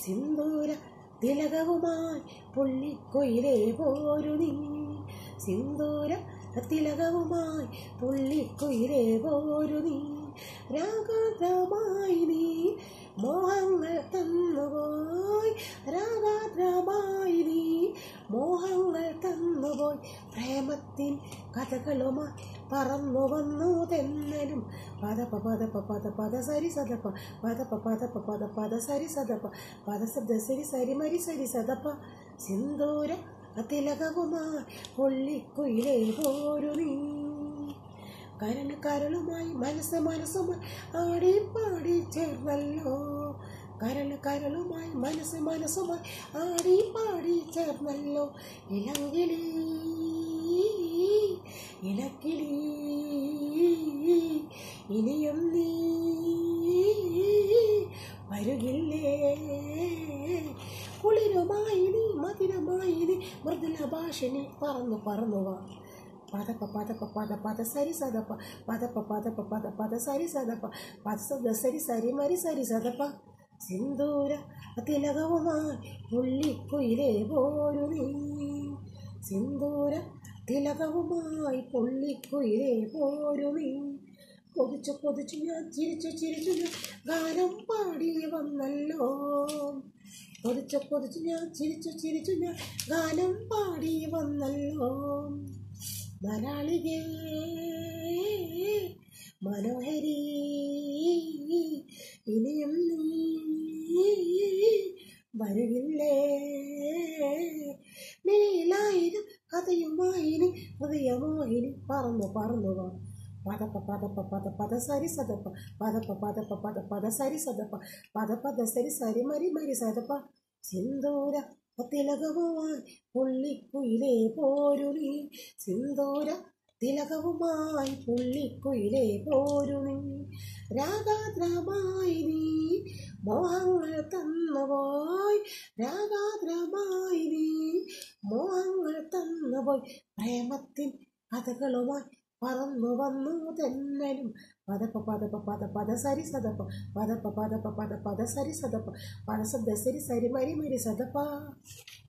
സിന്ദൂര തിലകവുമായി പുള്ളിക്കുയിലേ പോരു നീ. സിന്ദൂര തിലകവുമായി പുള്ളിക്കുയിലേ പോരു നീ. രാഗാദ്രമായി നീ മോഹങ്ങൾ തന്നുപോയി. രാഗാദ്രമായി നീ മോഹങ്ങൾ തന്നുപോയി. പ്രേമത്തിൻ കഥകളുമായി പറന്നു വന്നു തെന്നലും. പദപ പദപ പദ പദ സരി സദപ പദപ പദപ പദ പദ സരി സദപ പദ ശബ്ദ സരി സരി മരി സരി സദപ. സിന്ദൂര തിലകവുമായി പുള്ളിക്കുയിലേ പോരു നീ. കരളുമായി മനസ്സുമായി ആടിപ്പാടി ചേർന്നല്ലോ. കരളുമായി മനസ്സുമായി ആടിപ്പാടി ചേർന്നല്ലോ. ഇളങ്കിളി ഇണക്കിളി ഇനിയും നീ വരുകില്ലേ. കുളിരുമായി നീ മധുരമായി നീ മൃദുല ഭാഷണി പറന്നുവാ. പദപ പദപ പദ പദ സരി സദപ പദപ പദപ പദ പദ സരി സദപ പദ ശബ്ദ സരി സരി മരി സരി സദപ. സിന്ദൂര തിലകവുമായി പുള്ളിക്കുയിലേ പോരു നീ. സിന്ദൂര തിലകവുമായി പുള്ളിക്കുയിലേ പോരു നീ. കൊതിച്ചു ഞാൻ ചിരിച്ചു ഞാൻ ഗാനം പാടി വന്നല്ലോ. കൊതിച്ചു ഞാൻ ചിരിച്ചു ഞാൻ ഗാനം പാടി വന്നല്ലോ. മലയാളികേ മനോഹരി ഇനിയും നീ വരുകില്ലേ. മേലായിരം കഥയുമായിനി ഹൃദയമോഹിനി പറന്നുവാ. പദപ പദപ പദ പദ സരി സദപ പദപ പദപ പദ പദ സരി സദപ പദ പദ സരി സരി മരി മരി സദപ. സിന്ദൂര തിലകവുമായി പുള്ളിക്കുയിലേ പോരു നീ. സിന്ദൂര തിലകവുമായി പുള്ളിക്കുയിലേ പോരു നീ. രാഗാദ്രമായി നീ മോഹങ്ങൾ തന്നുപോയി. രാഗാദ്രമായി നീ മോഹങ്ങൾ തന്നുപോയി. പ്രേമത്തിൻ കഥകളുമായി പറന്നു വന്നു തെന്നലും. പദപ പദപ പദ പദ സരി സദപ പദപ പദപ പദ പദ സരി സദപ പദ ശബ്ദ സരി സരി മരി മരി സദപ.